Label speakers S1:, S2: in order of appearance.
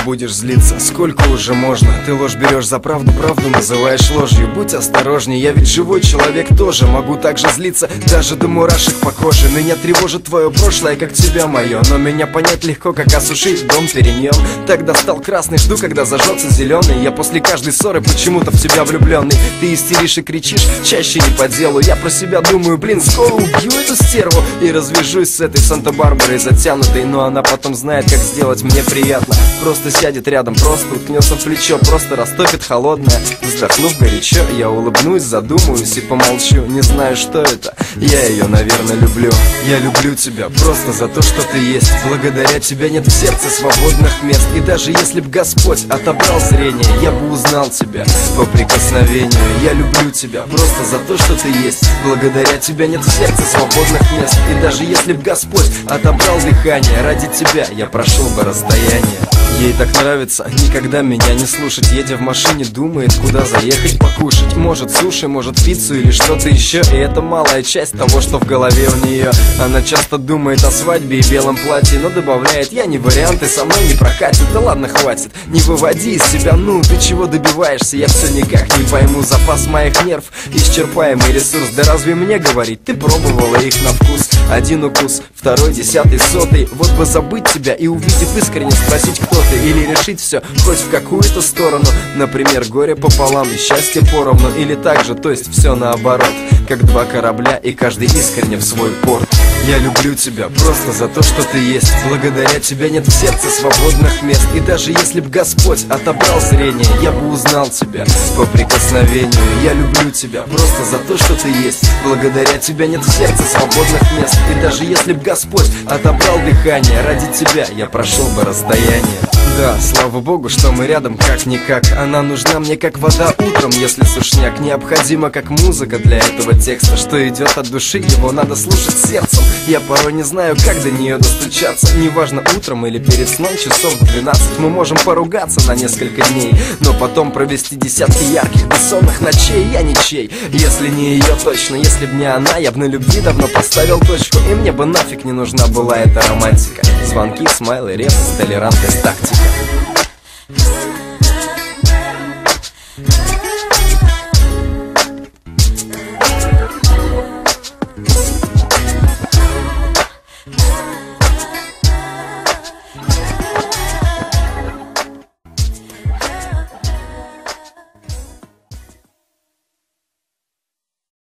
S1: будешь злиться, сколько уже можно? Ты ложь берешь за правду, правду называешь ложью. Будь осторожней, я ведь живой человек тоже. Могу также злиться, даже до мурашек по коже. Меня тревожит твое прошлое, как тебя мое. Но меня понять легко, как осушить дом переньем. Тогда стал красный, жду, когда зажжется зеленый. Я после каждой ссоры почему-то в тебя влюбленный. Ты истеришь и кричишь, чаще не по делу. Я про себя думаю, блин, скоро убью эту стерву и развяжусь с этой Санта-Барбарой затянутой. Но она потом знает, как сделать мне приятно. Просто сядет рядом, просто уткнется в плечо, просто растопит холодное. Вздохнув горячо, я улыбнусь, задумаюсь и помолчу. Не знаю, что это, я ее, наверное, люблю. Я люблю тебя просто за то, что ты есть. Благодаря тебе нет в сердце свободных мест. И даже если б Господь отобрал зрение, я бы узнал тебя по прикосновению. Я люблю тебя просто за то, что ты есть. Благодаря тебе нет в сердце свободных мест. И даже если б Господь отобрал дыхание, ради тебя я прошел бы расстояние. Ей так нравится никогда меня не слушать. Едя в машине, думает, куда заехать покушать. Может суши, может пиццу или что-то еще. И это малая часть того, что в голове у нее. Она часто думает о свадьбе и белом платье, но добавляет: я не вариант и со мной не прокатит. Да ладно, хватит, не выводи из себя. Ну, ты чего добиваешься, я все никак не пойму. Запас моих нерв, исчерпаемый ресурс. Да разве мне говорить, ты пробовала их на вкус? Один укус, второй, 10-й, 100-й. Вот бы забыть тебя и, увидев, искренне спросить, кто ты. Или решить все хоть в какую-то сторону. Например, горе пополам и счастье поровну. Или так же, то есть все наоборот, как два корабля и каждый искренне в свой порт. Я люблю тебя просто за то, что ты есть. Благодаря тебе нет в сердце свободных мест. И даже если б Господь отобрал зрение, я бы узнал тебя по прикосновению. Я люблю тебя просто за то, что ты есть. Благодаря тебе нет в сердце свободных мест. И даже если б Господь отобрал дыхание, ради тебя я прошел бы расстояние. Да, слава богу, что мы рядом как-никак. Она нужна мне как вода утром, если сушняк. Необходима как музыка для этого текста, что идет от души, его надо слушать сердцем. Я порой не знаю, как до нее достучаться. Неважно, утром или перед сном, часов в 12. Мы можем поругаться на несколько дней, но потом провести десятки ярких бессонных ночей. Я ничей, если не ее точно. Если б не она, я б на любви давно поставил точку. И мне бы нафиг не нужна была эта романтика. Звонки, смайлы, ревность, толерантность, тактика.